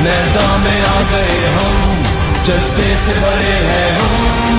मैदान में आ गए हम, जज्बे से भरे हैं हम।